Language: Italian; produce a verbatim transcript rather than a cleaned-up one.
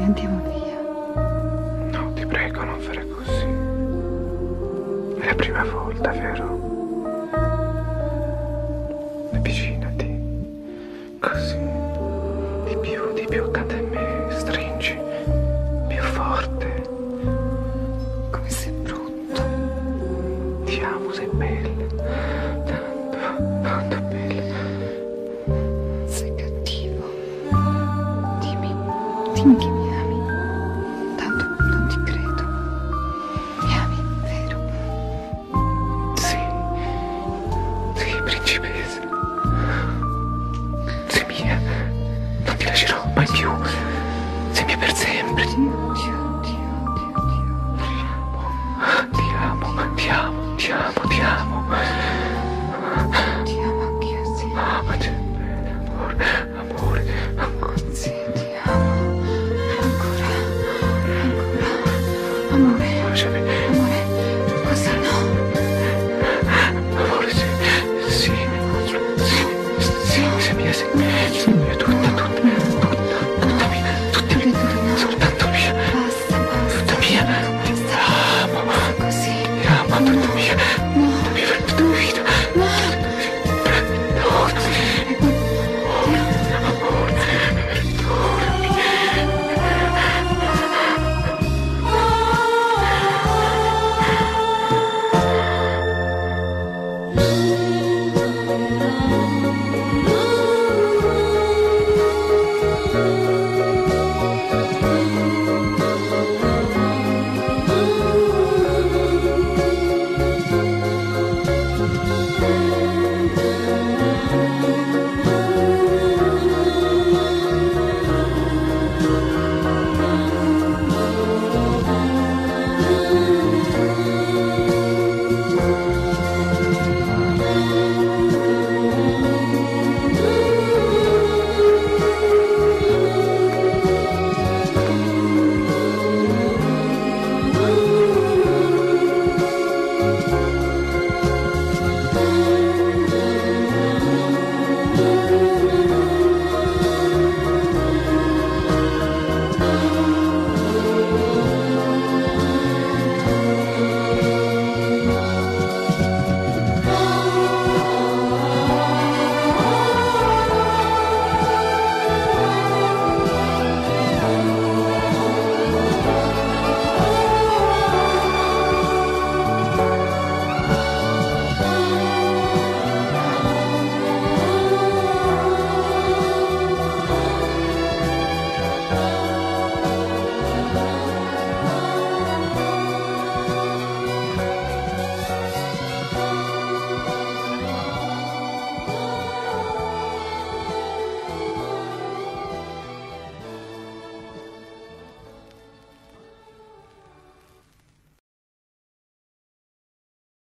andiamo via. No, ti prego, non fare così. È la prima volta, vero? Avvicinati. Così. Di più, di più accanto a me. Stringi. Più forte. Come sei brutto. Ti amo, sei bella. Tanto, tanto bella. Sei cattivo. Dimmi, dimmi che mi ami. Tanto non ti credo. Mi ami, vero? Sì. Sì, principessa. Sei mia. Non ti lascerò mai più. Sei mia per sempre. Dio, Dio, Dio, Dio, Dio. Ti amo, ti amo, ti amo, ti amo, ti amo.